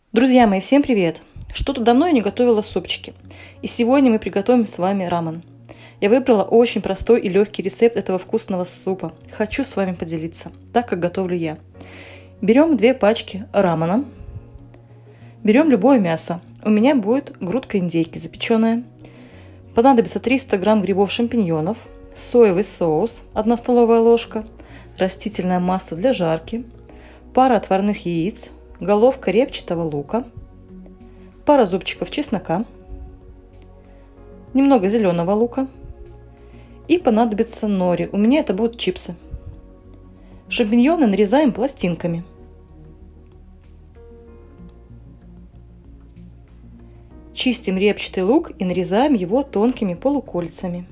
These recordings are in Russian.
Друзья мои, всем привет! Что-то давно я не готовила супчики. И сегодня мы приготовим с вами рамен. Я выбрала очень простой и легкий рецепт этого вкусного супа. Хочу с вами поделиться, так как готовлю я. Берем 2 пачки рамена. Берем любое мясо. У меня будет грудка индейки запеченная. Понадобится 300 грамм грибов-шампиньонов, соевый соус 1 столовая ложка, растительное масло для жарки, пара отварных яиц, головка репчатого лука, пара зубчиков чеснока, немного зеленого лука и понадобится нори. У меня это будут чипсы. Шампиньоны нарезаем пластинками. Чистим репчатый лук и нарезаем его тонкими полукольцами.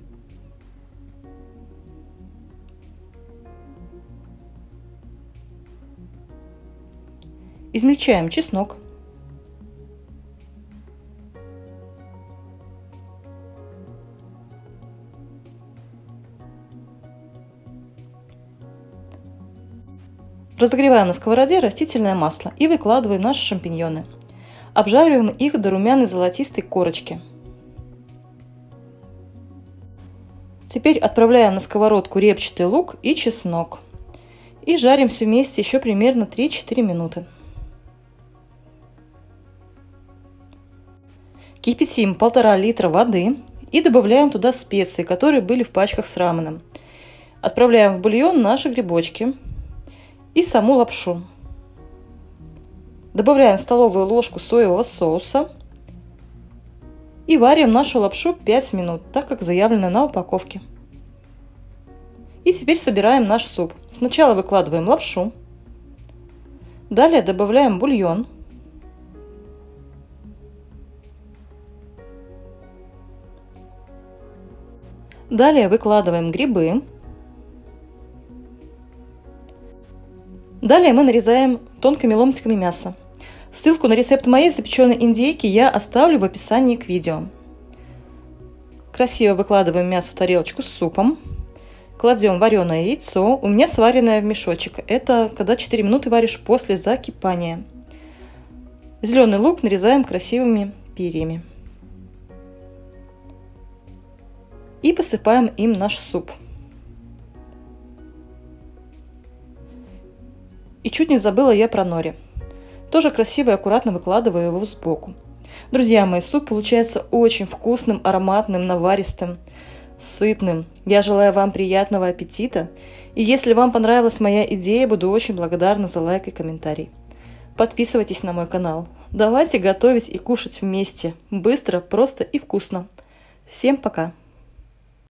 Измельчаем чеснок. Разогреваем на сковороде растительное масло и выкладываем наши шампиньоны. Обжариваем их до румяной золотистой корочки. Теперь отправляем на сковородку репчатый лук и чеснок. И жарим все вместе еще примерно 3-4 минуты. Кипятим 1,5 литра воды и добавляем туда специи, которые были в пачках с раменом. Отправляем в бульон наши грибочки и саму лапшу. Добавляем столовую ложку соевого соуса и варим нашу лапшу 5 минут, так как заявлено на упаковке. И теперь собираем наш суп. Сначала выкладываем лапшу, далее добавляем бульон, далее выкладываем грибы, далее мы нарезаем тонкими ломтиками мясо. Ссылку на рецепт моей запеченной индейки я оставлю в описании к видео. Красиво выкладываем мясо в тарелочку с супом. Кладем вареное яйцо. У меня сваренное в мешочек. Это когда 4 минуты варишь после закипания. Зеленый лук нарезаем красивыми перьями. И посыпаем им наш суп. И чуть не забыла я про нори. Тоже красиво и аккуратно выкладываю его сбоку. Друзья мои, суп получается очень вкусным, ароматным, наваристым, сытным. Я желаю вам приятного аппетита. И если вам понравилась моя идея, буду очень благодарна за лайк и комментарий. Подписывайтесь на мой канал. Давайте готовить и кушать вместе. Быстро, просто и вкусно. Всем пока!